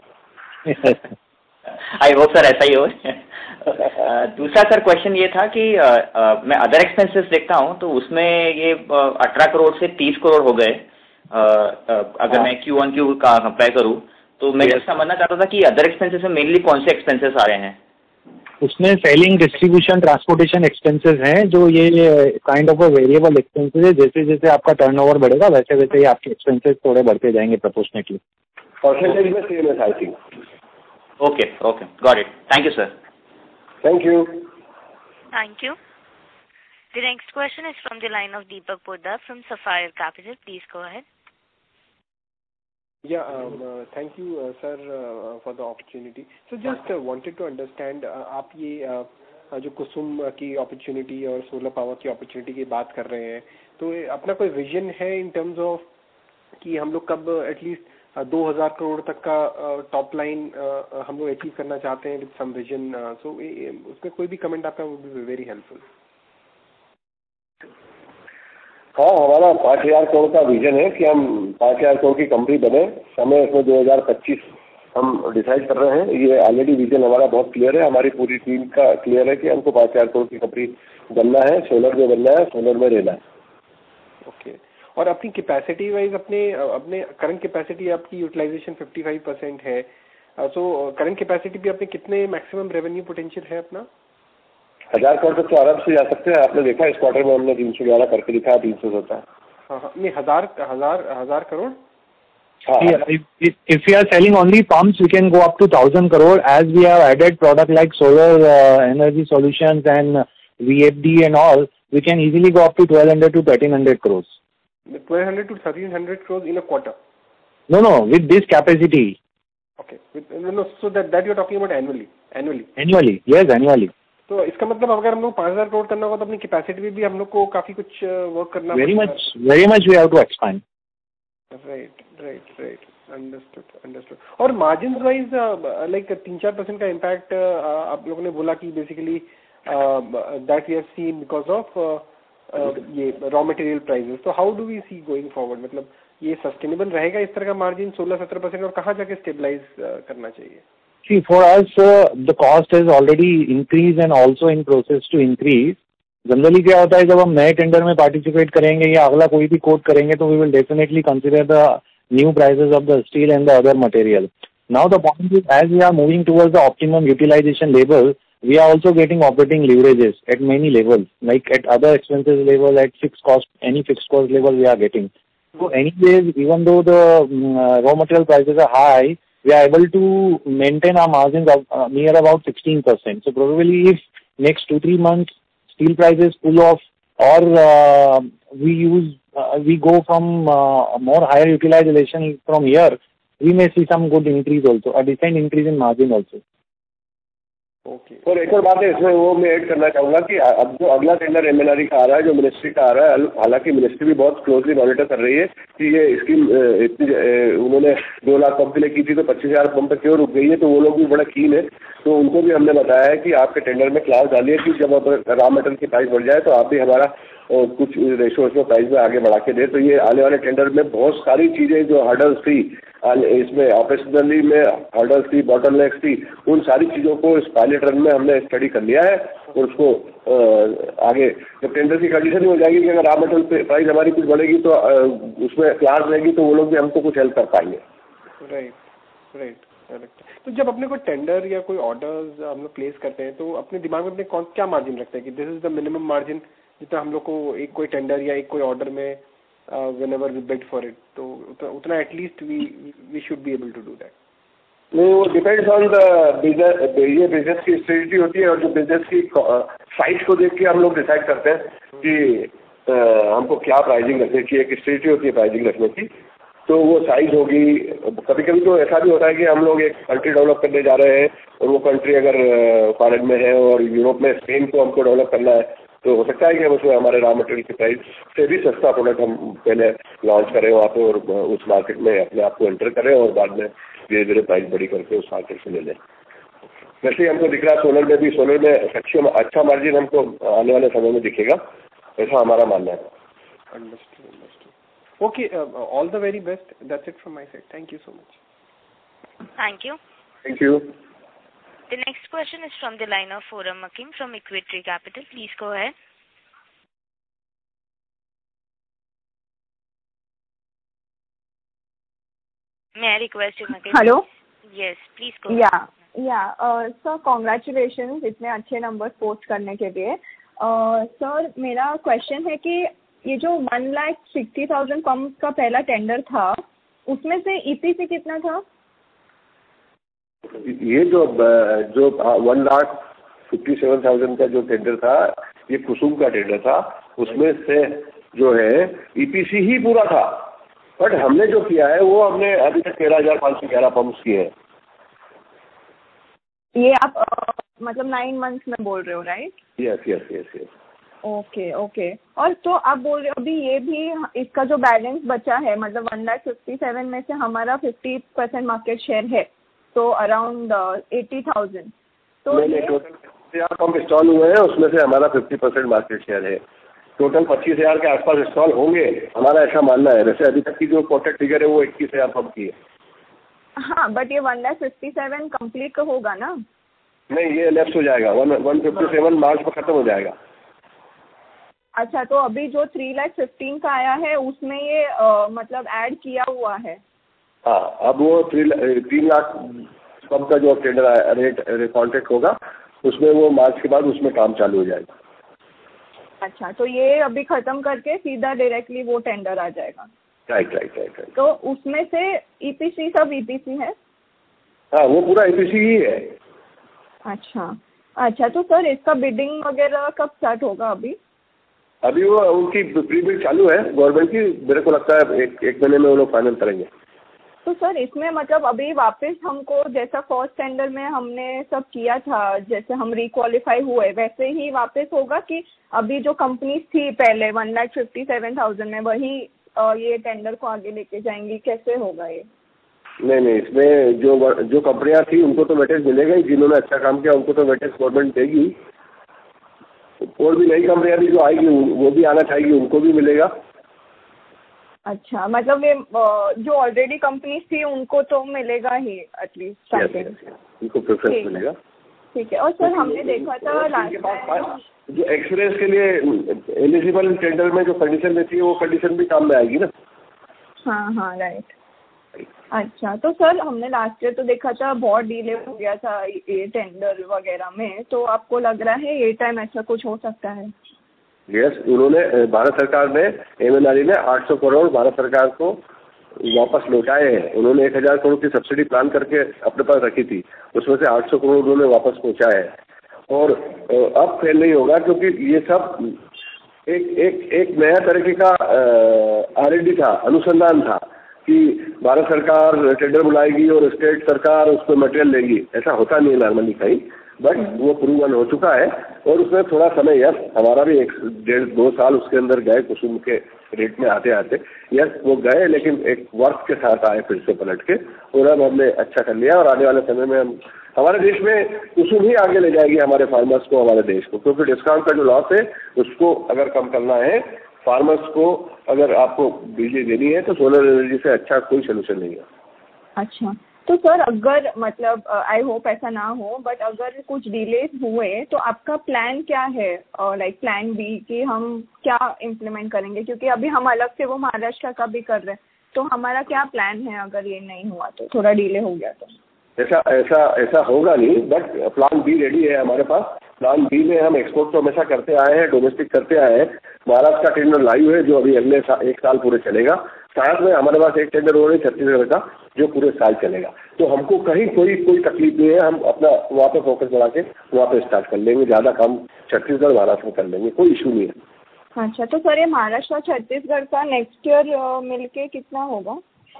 आई होप सर ऐसा ही हो। दूसरा सर क्वेश्चन ये था कि मैं अदर एक्सपेंसेस देखता हूँ तो उसमें ये 18 करोड़ से 30 करोड़ हो गए। अगर मैं Q1Q का कंपेयर करूँ तो मैं जैसा समझना चाहता था कि अदर एक्सपेंसेस में मेनली कौन से एक्सपेंसेस आ रहे हैं? उसमें सेलिंग, डिस्ट्रीब्यूशन, ट्रांसपोर्टेशन एक्सपेंसेस हैं, जो ये kind of a variable expenses है। जैसे जैसे आपका टर्नओवर बढ़ेगा वैसे वैसे ही आपके एक्सपेंसेस थोड़े बढ़ते जाएंगे प्रोपोर्शनेटली। परसेंटेज में सेम है I think. Okay got it. Thank you sir. Thank you. Thank you. The next question is from the line of Deepak Poddar from Sapphire Capital. Please go ahead. Yeah, thank you, sir, for the opportunity. So just wanted to understand, आप ये जो कुसुम की opportunity और solar power की opportunity की बात कर रहे हैं, तो अपना कोई विजन है इन टर्म्स ऑफ कि हम लोग कब एटलीस्ट 2,000 करोड़ तक का टॉप लाइन हम लोग अचीव करना चाहते हैं विद सम विजन? सो उसमें कोई भी कमेंट आपका वुड बी वेरी हेल्पफुल। हाँ, हमारा 5,000 करोड़ का विजन है कि हम 5,000 करोड़ की कंपनी बने। समय इसमें 2025 हम डिसाइड कर रहे हैं। ये ऑलरेडी विजन हमारा बहुत क्लियर है, हमारी पूरी टीम का क्लियर है कि हमको 5,000 करोड़ की कंपनी बनना है, सोलर में बनना है, सोलर में रहना है। ओके। और अपनी कैपेसिटी वाइज अपने करंट कैपेसिटी आपकी यूटिलाइजेशन 55% है। सो करंट कैपेसिटी भी अपने कितने मैक्सिमम रेवेन्यू पोटेंशियल है अपना? 1,000 करोड़ तक तो आराम से जा सकते हैं। आपने देखा इस क्वार्टर में हमने 311 करके दिखाया, 317। हाँ, नहीं 1,000 crore. If we are selling only pumps, we can go up to 1,000 crore. As we have added product like solar energy solutions and VFD and all, we can easily go up to 1,200 to 1,300 crores. 1,200 to 1,300 crores in a quarter? No, with this capacity. Okay. No, so that you're talking about annually? Annually, yes, annually. तो इसका मतलब अगर हम लोग 5,000 करोड़ करना होगा तो अपनी कैपेसिटी भी हम लोग को काफी कुछ वर्क करना very much we have to expand. Right understood. और मार्जिन वाइज लाइक 3-4% का इम्पैक्ट आप लोगों ने बोला कि basically that we have seen because of ये रॉ मटेरियल प्राइसेस। तो how do we see going forward? मतलब ये सस्टेनेबल रहेगा इस तरह का मार्जिन 16-17%, और कहाँ जाके स्टेबलाइज करना चाहिए? See, for us, the cost has already increased and also in process to increase. Generally क्या होता है, जब हम नए टेंडर में पार्टिसिपेट करेंगे या अगला कोई भी कोट करेंगे तो we will definitely consider the new prices of the steel and the other material. Now the point is, as we are moving towards the optimum utilization level, we are also getting operating leverages at many levels, like at other expenses level, at any fixed cost level we are getting. So anyways, even though the raw material prices are high, we are able to maintain our margins of near about 16%. So probably if next 2-3 months steel prices pull off, or we go from more higher utilization from here, we may see some good increase also, a decent increase in margin also. Okay. और एक और बात है इसमें, वो मैं add करना चाहूँगा कि अब जो अगला टेंडर MNRE का आ रहा है, जो मिनिस्ट्री का आ रहा है, हालांकि मिनिस्ट्री भी बहुत क्लोजली मॉनिटर कर रही है कि ये स्कीम इतनी उन्होंने 2 लाख पंप के लिए की थी तो 25,000 पंप पर क्यों रुक गई है, तो वो लोग भी बड़ा कीन है। तो उनको भी हमने बताया है कि आपके टेंडर में क्लास डालिए कि जब रॉ मटेरियल की प्राइस बढ़ जाए तो आप भी हमारा कुछ रेशो में प्राइस में आगे बढ़ा के दे। तो ये आने वाले टेंडर में बहुत सारी चीज़ें जो हर्डल्स थी इसमें, ऑपरेशनली में हर्डल्स थी, बॉटलनेक्स थी, उन सारी चीज़ों को इस पायलट रन में हमने स्टडी कर लिया है। और उसको आगे जब टेंडर की कंडीशन हो जाएगी कि अगर रॉ मटेरियल प्राइस हमारी कुछ बढ़ेगी तो उसमें क्लास रहेगी तो वो लोग भी हमको कुछ हेल्प कर पाएंगे। राइट। तो जब अपने को टेंडर या कोई ऑर्डर्स हम लोग प्लेस करते हैं तो अपने दिमाग में अपने क्या मार्जिन रखते हैं कि this is the minimum margin जितना हम लोग को एक कोई टेंडर या एक कोई ऑर्डर में whenever we bid for it, तो उतना at least we should be able to do that? नहीं, वो डिपेंड्स ऑन द बिजनेस। ये बिजनेस की स्ट्रेटजी होती है और जो बिजनेस की साइज को देख के हम लोग डिसाइड करते हैं कि हमको क्या प्राइसिंग रखने की। एक स्ट्रेटजी होती है प्राइसिंग रखने की, तो वो साइज होगी। कभी कभी तो ऐसा भी होता है कि हम लोग एक कंट्री डेवलप करने जा रहे हैं और वो कंट्री अगर फॉरेन में है और यूरोप में स्पेन को हमको डेवलप करना है, तो हो सकता है कि हम उसमें हमारे रॉ मटेरियल की प्राइस से भी सस्ता प्रोडक्ट हम पहले लॉन्च करें वहाँ पे और उस मार्केट में अपने आप को एंटर करें और बाद में धीरे धीरे प्राइस बड़ी करके उस मार्केट से ले लें। वैसे ही हमको दिख रहा है सोलर में भी, सोलर में अच्छा मार्जिन हमको आने वाले समय में दिखेगा, ऐसा हमारा मानना है। Understood. Okay, all the very best. That's it from my side. Thank you so much. Thank you. Thank you. The next question is from the line of Forum Makim from Equity Capital. Please go ahead. May I request you, Makim? Hello. Yes, please go ahead. Sir, congratulations इतने अच्छे number post करने के लिए। Sir, मेरा question है कि ये जो 1,60,000 पंप का पहला टेंडर था, उसमें से EPC कितना था? ये जो 1,57,000 का जो टेंडर था, ये कुसुम का टेंडर था। उसमें से जो है EPC ही पूरा था, बट हमने जो किया है वो हमने अभी तक 13,511 पंप्स किए हैं। ये आप मतलब 9 मंथ्स में बोल रहे हो, राइट? यस। ओके। और तो आप बोल रहे हो अभी ये भी इसका जो बैलेंस बचा है, मतलब 1,57,000 में से हमारा 50% मार्केट शेयर है, तो अराउंड 80,000। तो नहीं, टोटल पंप इंस्टॉल हुए हैं, उसमें से हमारा 50% मार्केट शेयर है। टोटल 25,000 के आसपास इंस्टॉल होंगे, हमारा ऐसा मानना है। वैसे अभी तक की जो कोटेड फिगर है वो 21,000 पंप की है। हाँ, बट ये 1,57,000 कंप्लीट होगा ना? नहीं, ये लेफ्ट हो जाएगा। 157 मार्च में खत्म हो जाएगा। अच्छा, तो अभी जो 3,15,000 का आया है उसमें ये मतलब ऐड किया हुआ है? हाँ, अब वो 3 लाख पंप का जो टेंडर रेट कॉन्ट्रैक्ट होगा, उसमें वो मार्च के बाद उसमें काम चालू हो जाएगा। अच्छा, तो ये अभी खत्म करके सीधा डायरेक्टली वो टेंडर आ जाएगा? राइट। तो उसमें से EPC सब EPC है? हाँ, वो पूरा EPC ही है। अच्छा, तो सर इसका बिडिंग वगैरह कब स्टार्ट होगा? अभी वो उनकी प्री बिड चालू है गवर्नमेंट की। मेरे को लगता है एक महीने में वो लोग फाइनल करेंगे। तो सर इसमें मतलब अभी वापस हमको जैसा फर्स्ट टेंडर में हमने सब किया था, जैसे हम रिक्वालिफाई हुए, वैसे ही वापस होगा कि अभी जो कंपनीज थी पहले 1,57,000 में, वही ये टेंडर को आगे लेके जाएंगी? कैसे होगा ये? नहीं, इसमें जो कंपनियां थी उनको तो वेटेज मिलेगा ही। जिन्होंने अच्छा काम किया उनको तो वेटेज गवर्नमेंट देगी। और भी नई कंपनियां भी जो आएगी वो भी आना चाहेगी, उनको भी मिलेगा। अच्छा, मतलब ये जो ऑलरेडी कंपनीज थी उनको तो मिलेगा ही एटलीस्ट समथिंग। उनको प्रेफरेंस मिलेगा। ठीक है। और सर हमने देखा था लास्ट जो एक्सपीरियंस के लिए एलिजिबल टेंडर में जो कंडीशन रहती है वो कंडीशन भी काम में आएगी ना। हाँ, राइट। अच्छा, तो सर हमने लास्ट ईयर तो देखा था बहुत डिले हो गया था ये टेंडर वगैरह में, तो आपको लग रहा है ये टाइम ऐसा कुछ हो सकता है? यस, उन्होंने भारत सरकार ने MNRE ने 800 करोड़ भारत सरकार को वापस लौटाए हैं। उन्होंने 1,000 करोड़ की सब्सिडी प्लान करके अपने पास रखी थी, उसमें से 800 करोड़ उन्होंने वापस पहुंचाए हैं। और अब फेल नहीं होगा, क्योंकि ये सब एक नया तरीके का R&D था, अनुसंधान था कि भारत सरकार टेंडर बुलाएगी और स्टेट सरकार उस पर मटेरियल लेगी। ऐसा होता नहीं है नॉर्मली कहीं। बट वो प्रूवन हो चुका है और उसमें थोड़ा समय, यस हमारा भी 1.5-2 साल उसके अंदर गए कुसुम के रेट में आते आते, यस वो गए, लेकिन एक वर्क के साथ आए फिर से पलट के, और अब हमने अच्छा कर लिया और आने वाले समय में हम हमारे देश में कुसुम ही आगे ले जाएगी हमारे फार्मर्स को, हमारे देश को, क्योंकि डिस्काउंट का जो लॉस है उसको अगर कम करना है, फार्मर्स को अगर आपको बिजली देनी है तो सोलर एनर्जी से अच्छा कोई सोल्यूशन नहीं है। अच्छा, तो सर अगर मतलब आई होप ऐसा ना हो, बट अगर कुछ डिलेज हुए तो आपका प्लान क्या है, लाइक प्लान बी, कि हम क्या इम्प्लीमेंट करेंगे, क्योंकि अभी हम अलग से वो महाराष्ट्र का भी कर रहे हैं, तो हमारा क्या प्लान है अगर ये नहीं हुआ तो, थोड़ा डिले हो गया तो? ऐसा होगा नहीं, बट प्लान बी रेडी है हमारे पास। प्लान बी में हम एक्सपोर्ट तो हमेशा करते आए हैं, डोमेस्टिक करते आए हैं। महाराष्ट्र का टेंडर लाइव है जो अभी अगले 1 साल पूरे चलेगा। साथ में हमारे पास एक टेंडर हो रही है छत्तीसगढ़ का जो पूरे साल चलेगा। तो हमको कहीं कोई तकलीफ नहीं है, हम अपना वहाँ पे फोकस बढ़ा के वहाँ पे स्टार्ट कर लेंगे, ज़्यादा काम छत्तीसगढ़ महाराष्ट्र में कर लेंगे, कोई इशू नहीं है। अच्छा, तो सर ये महाराष्ट्र और छत्तीसगढ़ का नेक्स्ट ईयर मिलके कितना होगा?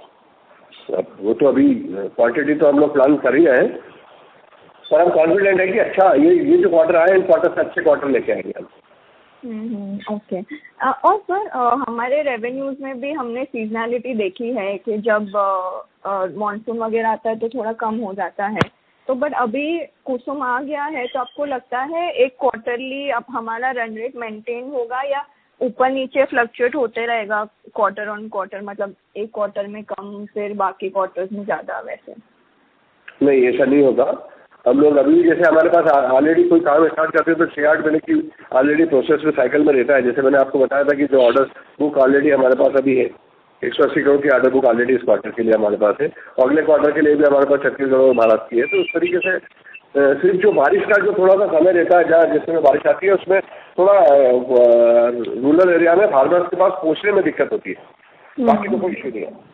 वो तो अभी क्वांटिटी तो हम लोग प्लान कर ही रहे हैं, पर हम कॉन्फिडेंट है कि अच्छा ये जो क्वार्टर आए इन क्वार्टर से अच्छे क्वार्टर लेके आएंगे हम। ओके। और सर हमारे रेवेन्यूज में भी हमने सीजनैलिटी देखी है कि जब मॉनसून वगैरह आता है तो थोड़ा कम हो जाता है, तो बट अभी कुसुम आ गया है, तो आपको लगता है एक क्वार्टरली अब हमारा रन रेट मेंटेन होगा या ऊपर नीचे फ्लक्चुएट होते रहेगा क्वार्टर ऑन क्वार्टर, मतलब एक क्वार्टर में कम फिर बाकी क्वार्टर्स में ज़्यादा? वैसे नहीं, ऐसा नहीं होगा। हम लोग अभी जैसे हमारे पास ऑलरेडी कोई काम स्टार्ट करते हैं तो 6-8 महीने की ऑलरेडी प्रोसेस में साइकिल में रहता है। जैसे मैंने आपको बताया था कि जो ऑर्डर बुक ऑलरेडी हमारे पास अभी है, 180 करोड़ की ऑर्डर बुक ऑलरेडी इस क्वार्टर के लिए हमारे पास है, अगले क्वार्टर के लिए भी हमारे पास 36 करोड़ महाराष्ट्र की है। तो उस तरीके से सिर्फ जो बारिश का जो थोड़ा सा समय रहता है, जहाँ जिसमें बारिश आती है उसमें थोड़ा रूरल एरिया में फार्मर्स के पास पहुँचने में दिक्कत होती है, बाकी तो कोई इशू नहीं है।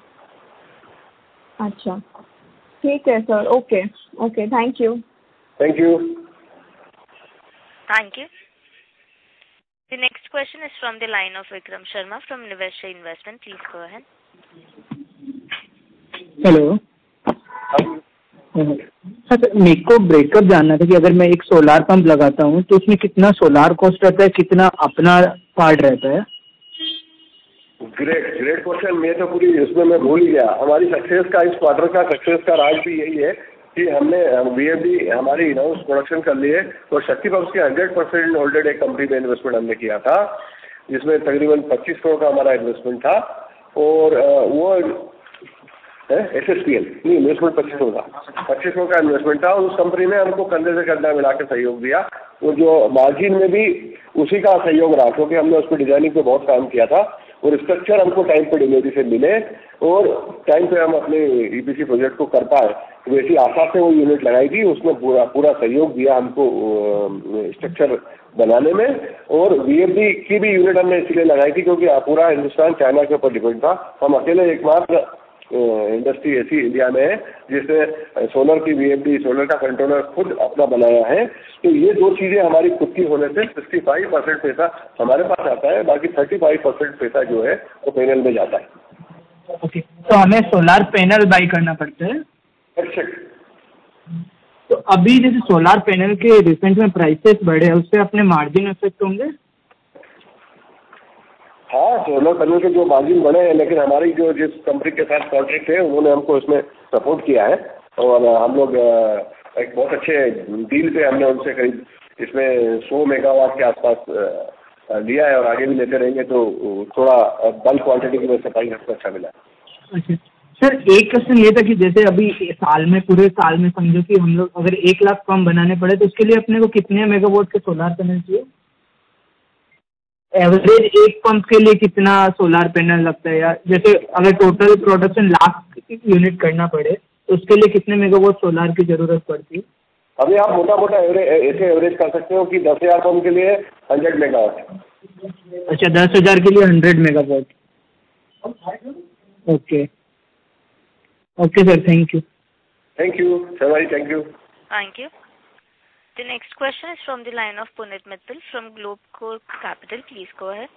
अच्छा, ठीक है sir, okay, thank you. Thank you. Thank you. The next question is from the line of Vikram Sharma from Nivesha Investment. Please go ahead. Hello sir, मेरे को ब्रेकअप जानना था कि अगर मैं एक सोलार पंप लगाता हूँ तो उसमें कितना सोलार कॉस्ट रहता है, कितना अपना पार्ट रहता है? Great question. मैं तो पूरी इसमें मैं भूल ही गया। हमारी सक्सेस का, इस क्वार्टर का सक्सेस का राज भी यही है कि हमने VFD हमारी इन हाउस प्रोडक्शन कर लिए और शक्ति पंप्स के 100% होल्डेड एक कंपनी में इन्वेस्टमेंट हमने किया था, जिसमें तकरीबन 25 करोड़ का हमारा इन्वेस्टमेंट था। और वो SSPL नहीं, इन्वेस्टमेंट 25 करोड़ का इन्वेस्टमेंट था। और उस कंपनी ने हमको कंधे से कंधा मिला के सहयोग दिया और जो मार्जिन में भी उसी का सहयोग रहा, क्योंकि हमने उस पर डिजाइनिंग पे बहुत काम किया था और स्ट्रक्चर हमको टाइम पे डिलीवरी से मिले और टाइम पे हम अपने EPC प्रोजेक्ट को कर पाए। वैसी आशा से वो यूनिट लगाई थी, उसमें पूरा सहयोग दिया हमको स्ट्रक्चर बनाने में। और VFD की भी यूनिट हमने इसलिए लगाई थी क्योंकि पूरा हिंदुस्तान चाइना के ऊपर डिपेंड था। हम अकेले एकमात्र इंडस्ट्री ऐसी इंडिया में है जिसने सोलर की VFD, सोलर का कंट्रोलर खुद अपना बनाया है। तो ये दो चीज़ें हमारी खुद की होने से 65% पैसा हमारे पास आता है, बाकी 35% पैसा जो है वो पैनल में जाता है। ओके, तो हमें सोलार पैनल बाई करना पड़ता है? तो अभी जैसे सोलार पैनल के रिसेंट में प्राइसेस बढ़े, उससे अपने मार्जिन इफेक्ट होंगे? हाँ, सोलर पैनल के जो मार्जिन बने हैं, लेकिन हमारी जो जिस कंपनी के साथ कॉन्ट्रैक्ट है उन्होंने हमको इसमें सपोर्ट किया है और हम लोग एक बहुत अच्छे डील पे हमने उनसे करीब इसमें 100 मेगावाट के आसपास लिया है और आगे भी लेते रहेंगे। तो थोड़ा बल्क क्वांटिटी की वजह से प्राइस हमको अच्छा मिला। अच्छा सर, एक क्वेश्चन ये था कि जैसे अभी पूरे साल में समझो कि हम लोग अगर 1 लाख पंप बनाने पड़े तो उसके लिए अपने को कितने मेगावाट के सोलार पैनल चाहिए? एवरेज एक पंप के लिए कितना सोलार पैनल लगता है, या जैसे अगर टोटल प्रोडक्शन 1 लाख यूनिट करना पड़े तो उसके लिए कितने मेगावाट सोलार की जरूरत पड़ती है? अभी आप मोटा ऐसे एवरेज कर सकते हो कि 10,000 पंप के लिए 100 मेगावाट। अच्छा, 10,000 के लिए 100 megawatt. Okay sir, thank you. Thank you sir, thank you. Thank you. The next question is from the line of Punit Mittal from Globecore Capital. Please go ahead.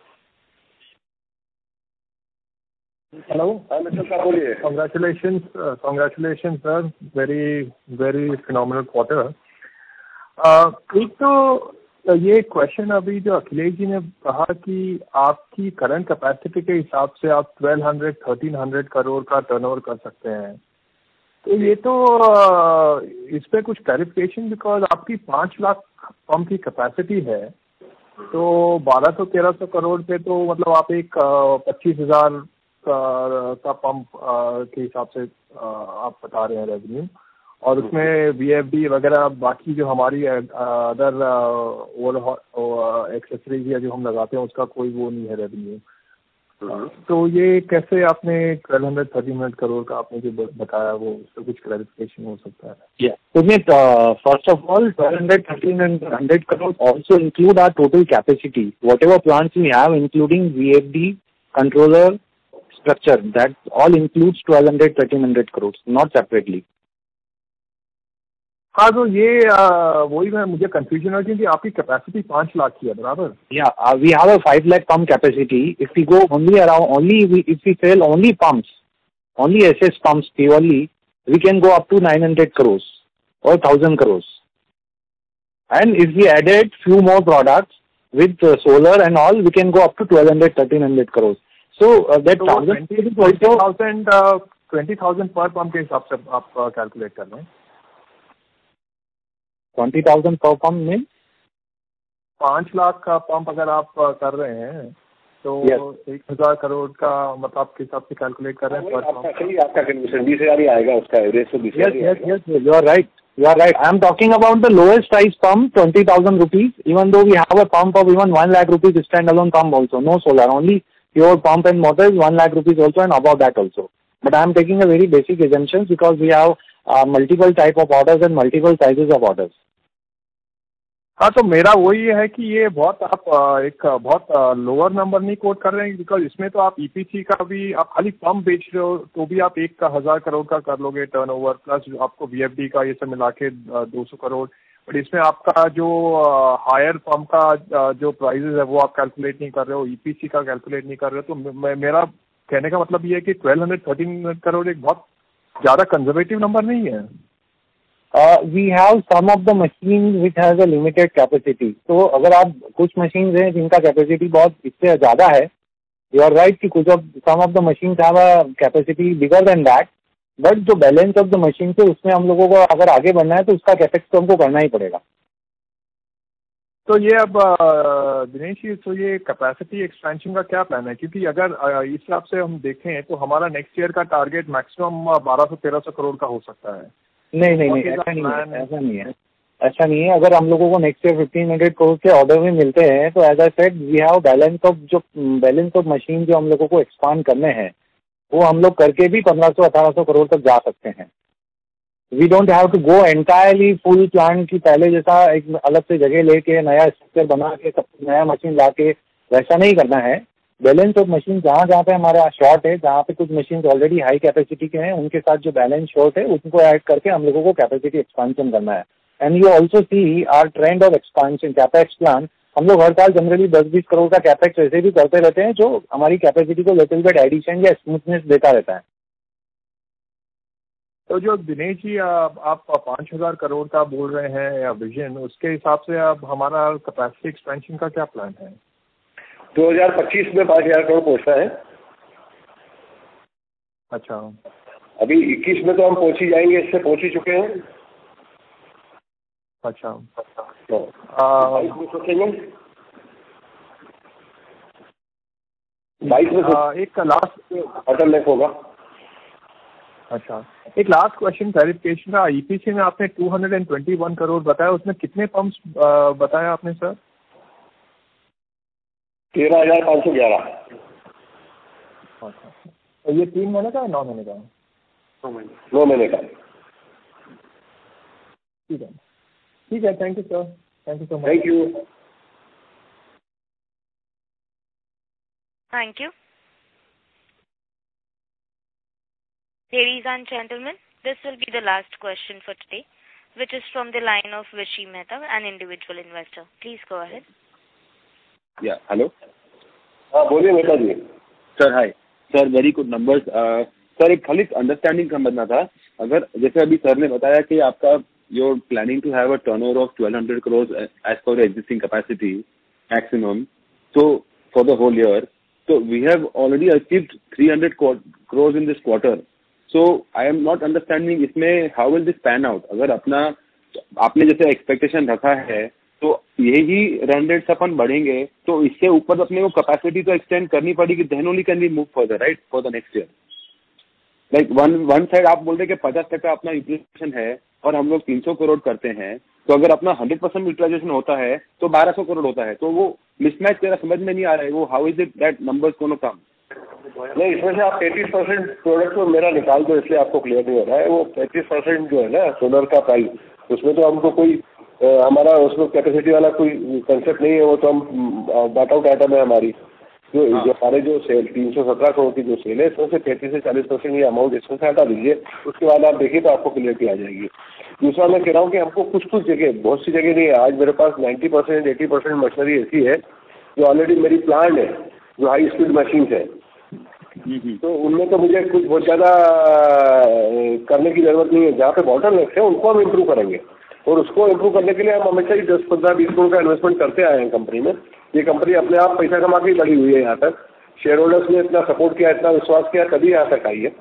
Hello. हाँ mister साहब बोलिए। Congratulations sir, very phenomenal quarter. एक तो ये question अभी जो अखिलेश जी ने कहा कि आपकी करंट कैपेसिटी के हिसाब से आप 1200-1300 करोड़ का टर्नओवर कर सकते हैं, तो ये तो इस पे कुछ क्लैरिफिकेशन, बिकॉज आपकी 5 लाख पंप की कैपेसिटी है, तो 1200-1300 करोड़ पे तो मतलब आप एक 25,000 का पंप के हिसाब से आप बता रहे हैं रेवेन्यू, और उसमें वीएफडी वगैरह बाकी जो हमारी अदर एक्सेसरीज या जो हम लगाते हैं उसका कोई वो नहीं है रेवेन्यू। तो ये कैसे आपने 1200-1300 करोड़ का आपने जो बताया वो उसका कुछ क्लैरिफिकेशन हो सकता है? First of all 1200-1300 crore also include our total capacity, whatever plants we have, including VFD, controller, structure, that all includes 1200-1300 crores, not separately. हाँ, तो ये वही मुझे कंफ्यूजन है क्योंकि आपकी कैपेसिटी 5 लाख की है, बराबर? Yeah, we have a 5 lakh pump capacity. If we go if we sell only pumps, only SS pumps purely, we can go up to 900 crores or 1,000 crores. And if we added few more products with solar and all, we can go up to 1200-1300 crores. So that 20,000 पर pump के हिसाब से आप calculate कर रहे हैं? 20,000 per pump में 5 लाख का पंप अगर आप कर रहे हैं तो 1,000 करोड़ का मतलब आपके हिसाब से कैलकुलेट कर रहे हैं पर पंप। आपका कैलकुलेशन 20,000 ही आएगा, उसका एवरेज तो 20,000। You are right. I am talking about the lowest price pump, 20,000 rupees. Even though we have a pump of even 1 lakh rupees standalone pump also, no solar, only pure pump and motor is 1 lakh rupees also, and above that also. But I am taking a very basic assumptions because we have multiple type of orders and multiple sizes of orders. हाँ, तो मेरा वही है कि ये बहुत आप एक बहुत लोअर नंबर नहीं कोट कर रहे हैं, बिकॉज इसमें तो आप ईपीसी का भी आप खाली पंप बेच रहे हो तो भी आप 1,000 करोड़ का कर लोगे टर्नओवर, प्लस आपको वीएफडी का ये सब मिला के 200 करोड़। बट इसमें आपका जो हायर पंप का जो प्राइजेस है वो आप कैलकुलेट नहीं कर रहे हो, ईपीसी का कैलकुलेट नहीं कर रहे हो। तो मेरा कहने का मतलब ये है कि 1200-1300 करोड़ एक बहुत ज़्यादा कंजर्वेटिव नंबर नहीं है। We have some of the machines which has a limited capacity. तो अगर आप कुछ machines हैं जिनका capacity बहुत इससे ज़्यादा है, you are right कि some of the machines have a capacity bigger than that, but जो balance of the machines है उसमें हम लोगों को अगर आगे बढ़ना है तो उसका capex तो हमको करना ही पड़ेगा। तो ये अब दिनेश जी, तो ये कैपेसिटी एक्सपेंशन का क्या प्लान है? क्योंकि अगर इस हिसाब से हम देखें तो हमारा नेक्स्ट ईयर का टारगेट मैक्सिमम 1200-1300 करोड़ का हो सकता है। नहीं, ऐसा नहीं है। अगर हम लोगों को नेक्स्ट ईयर 1,500 करोड़ के ऑर्डर भी मिलते हैं तो as I said we have balance of machine जो हम लोगों को एक्सपांड करने हैं वो हम लोग करके भी 1,500-1,800 करोड़ तक जा सकते हैं। We don't have to go entirely full plant की पहले जैसा एक अलग से जगह लेके नया स्ट्रक्चर बना के सब नया मशीन ला के वैसा नहीं करना है। बैलेंस ऑफ मशीन जहाँ पे हमारा शॉर्ट है, जहाँ पे कुछ मशीन ऑलरेडी हाई कैपेसिटी के हैं उनके साथ जो बैलेंस शॉर्ट है उनको ऐड करके हम लोगों को कैपेसिटी एक्सपांशन करना है। And you also see our trend of expansion capex plan. हम लोग हर साल जनरली 10-20 करोड़ का कैपेक्स ऐसे भी करते रहते हैं जो हमारी कैपेसिटी को लिटिल बिट एडिशन या स्मूथनेस देता रहता है। तो जो दिनेश जी आप 5,000 करोड़ का बोल रहे हैं या विजन, उसके हिसाब से अब हमारा कैपेसिटी एक्सपेंशन का क्या प्लान है? 2025 में 5,000 करोड़ पहुंचना है। अच्छा, अभी 21 में तो हम पहुंच ही जाएंगे, इससे पहुंच ही चुके हैं। अच्छा, सोचेंगे 22 में एक लास्ट अटलनेस होगा। अच्छा, एक लास्ट क्वेश्चन क्लैरिफिकेशन का। ईपीसी में आपने 221 करोड़ बताया, उसमें कितने पंप्स बताया आपने सर? 13,511। तो ये 3 महीने का है 9 महीने का? 9 महीने का। ठीक है, thank you sir, thank you so much. Thank you. Thank you. Ladies and gentlemen, this will be the last question for today, which is from the line of Vishi Mehta, an individual investor. Please go ahead. Yeah, hello. हाँ, बोलिए Mehta ji. Sir hi sir, very good numbers. Sir एक खाली understanding समझना था। अगर जैसे अभी sir ने बताया कि आपका you're planning to have a turnover of 1,200 crores as per the existing capacity maximum. So for the whole year, so we have already achieved 300 crores in this quarter. So I am not understanding इसमें how will this pan out? अगर आपने जैसे expectation रखा है तो यही run rate से अपन बढ़ेंगे तो इससे ऊपर अपने को कैपेसिटी तो एक्सटेंड करनी पड़ेगी, then only can we move further, right, for the next year. Like one side आप बोल रहे कि 50% अपना यूटिलाइजेशन है और हम लोग 300 करोड़ करते हैं, तो अगर अपना 100% यूटिलाइजेशन होता है तो 1200 करोड़ होता है, तो वो मिसमैच तेरा समझ में नहीं आ रहा है, वो how is it that numbers gonna come? नहीं, इसमें से आप 33% प्रोडक्ट को मेरा निकाल दो, इसलिए आपको क्लियर नहीं हो रहा है। वो 33% जो है ना सोलर का प्राइस, उसमें तो हमको कोई हमारा उसमें कैपेसिटी वाला कोई कंसेप्ट नहीं है, वो तो हम डाटा आउट आइटम है हमारी। जो हमारे जो सेल 317 करोड़ की जो सेल है, इसमें से 35 से 40% ये अमाउंट इसमें से हटा दीजिए, उसके बाद आप देखिए तो आपको क्लियरिटी आ जाएगी। दूसरा मैं कह रहा हूँ कि हमको कुछ जगह, बहुत सी जगह नहीं है, आज मेरे पास 90% 80% मशीनरी ऐसी है जो ऑलरेडी मेरी प्लांट है, जो हाई स्पीड मशीन है, तो उनमें तो मुझे कुछ बहुत ज़्यादा करने की जरूरत नहीं है। जहाँ पे बॉटलनेक्स है उनको हम इम्प्रूव करेंगे, और उसको इम्प्रूव करने के लिए हम हमेशा ही 10-15-20 करोड़ का इन्वेस्टमेंट करते आए हैं कंपनी में। ये कंपनी अपने आप पैसा कमा के बढ़ी हुई है, यहाँ तक शेयर होल्डर्स ने इतना सपोर्ट किया, इतना विश्वास किया, तभी यहाँ तक आई है।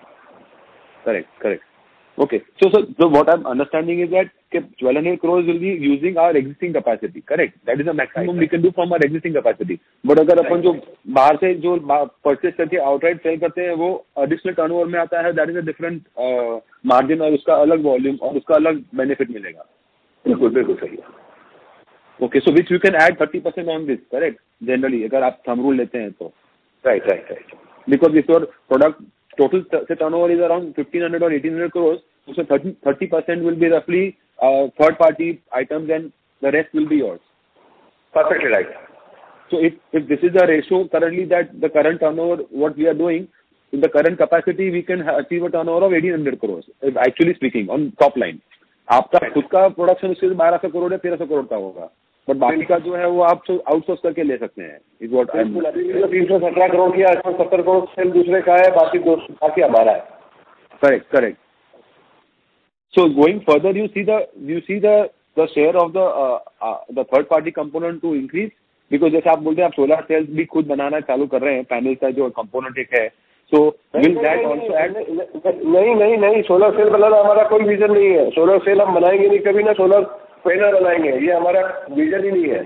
Correct. Okay, so what I'm understanding is that 1,200 crores will be using our existing capacity, correct? That is the maximum we can do from our existing capacity. But अगर अपन जो बाहर से जो परचेज करके आउटराइट सेल करते हैं वो additional turnover में आता है, that is a different margin और उसका अलग वॉल्यूम और उसका अलग बेनिफिट मिलेगा। बिल्कुल सही है। Okay, so which you can add 30% on this, correct? Generally, अगर आप थंब रूल लेते हैं तो right. Because if your product total turnover is around 1,500 or 1,800 crores, so 30% will be roughly third party items and the rest will be yours. Perfectly right. So if this is the ratio currently, that the current turnover what we are doing in the current capacity, we can achieve a turnover of 1,800 crores actually speaking on top line. आपका खुद का production उसके 1200 करोड़ या 1300 करोड़ का होगा, but बाकी का जो है वो आप आउटसोर्स करके ले सकते हैं। Is what I am 317 crore की 70 करोड़ सेल दूसरे का है, बाकी हमारा है। Correct. So going further, you see the share of the third party component to increase, because जैसे आप बोलते हैं आप सोलर सेल्स भी खुद बनाना चालू कर रहे हैं, पैनल का जो कंपोनेंट एक है, so will that also add? नहीं, सोलर सेल बनाना हमारा कोई विजन नहीं है। सोलर सेल हम बनाएंगे नहीं कभी, ना सोलर पैनल बनाएंगे, ये हमारा विजन ही नहीं है।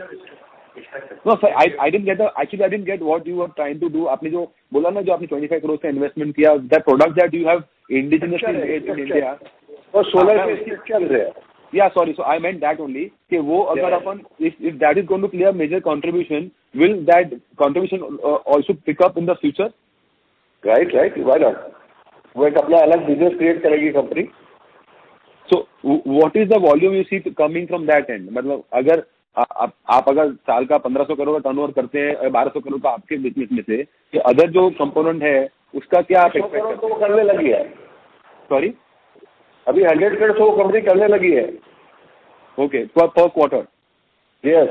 No sir, I didn't get what you were trying to do. आपने जो बोला ना, जो आपने 25 करोड़ का इन्वेस्टमेंट किया, that product that you have indigenously made in India, और सोलर के स्ट्रक्चर है। Yeah, sorry. So I meant that only कि वो अगर अपन if that is going to play a major contribution, will that contribution also pick up in the future? Right. Why not? वो एक अपना अलग बिजनेस क्रिएट करेगी company. So what is the volume you see coming from that end? मतलब अगर आप अगर साल का 1500 करोड़ का टर्नओवर करते हैं, 1200 करोड़ का आपके बिजनेस में से, कि अदर जो कंपोनेंट है उसका क्या आप एक्सपेक्ट करते हैं? करने लगी है। सॉरी, अभी 100 करोड़ वो कंपनी करने लगी है। Okay, per quarter? Yes,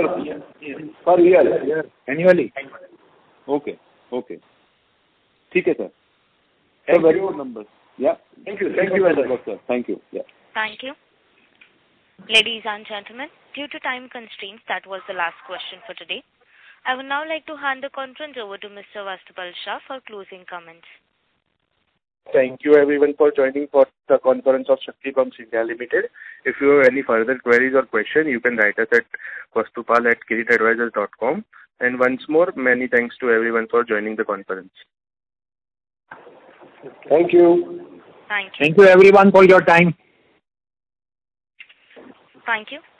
per year, annually. Okay, ठीक है sir. Very good numbers. Yeah. Thank you very much, sir. Thank you. Yeah. Thank you. Ladies and gentlemen, due to time constraints, that was the last question for today. I would now like to hand the conference over to Mr. Vastupal Shah for closing comments. Thank you everyone for joining for the conference of Shakti Pumps India Limited. If you have any further queries or questions, you can write us at vastupal@kiritadvisors.com. And once more, many thanks to everyone for joining the conference. Thank you. Thank you. Thank you everyone for your time. Thank you.